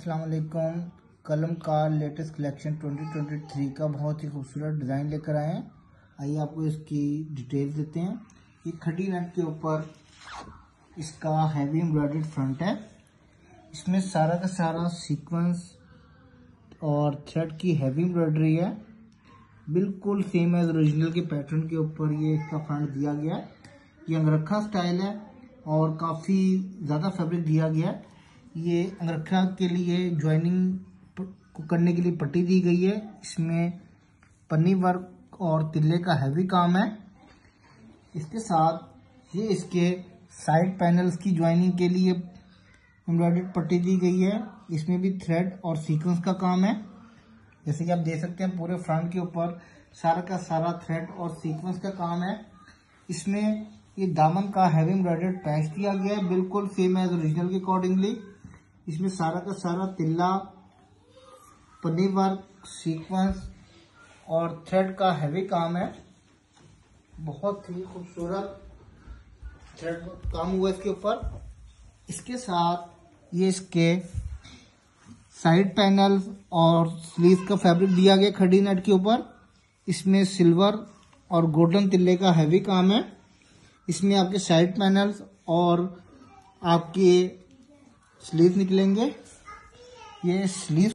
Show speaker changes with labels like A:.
A: अस्सलाम वालेकुम। कलम का लेटेस्ट कलेक्शन 2023 का बहुत ही खूबसूरत डिज़ाइन लेकर आए हैं। आइए आपको इसकी डिटेल देते हैं। ये खड़ी नेट के ऊपर इसका हैवी एम्ब्रॉयडर्ड फ्रंट है। इसमें सारा का सारा सीक्वेंस और थ्रेड की हैवी एम्ब्रॉयडरी है। बिल्कुल सेम एज ओरिजिनल के पैटर्न के ऊपर ये इसका फ्रंट दिया गया है। ये अंगरखा स्टाइल है और काफ़ी ज़्यादा फैब्रिक दिया गया है। ये अंगरखा के लिए ज्वाइनिंग को करने के लिए पट्टी दी गई है। इसमें पन्नी वर्क और तिल्ले का हैवी काम है। इसके साथ ये इसके साइड पैनल्स की ज्वाइनिंग के लिए एम्ब्रॉयडर्ड पट्टी दी गई है। इसमें भी थ्रेड और सीक्वेंस का काम है। जैसे कि आप देख सकते हैं पूरे फ्रंट के ऊपर सारा का सारा थ्रेड और सीक्वेंस का काम है। इसमें ये दामन का हैवी एम्ब्रॉयडर्ड पैच दिया गया है, बिल्कुल सेम एज ओरिजिनल के अकॉर्डिंगली। इसमें सारा का सारा तिल्ला, पन्नी वर्क, सीक्वेंस और थ्रेड का हैवी काम है। बहुत ही खूबसूरत थ्रेड काम हुआ इसके ऊपर। इसके साथ ये इसके साइड पैनल और स्लीव का फैब्रिक दिया गया खड़ी नेट के ऊपर। इसमें सिल्वर और गोल्डन तिल्ले का हैवी काम है। इसमें आपके साइड पैनल्स और आपके स्लीव निकलेंगे। ये स्लीव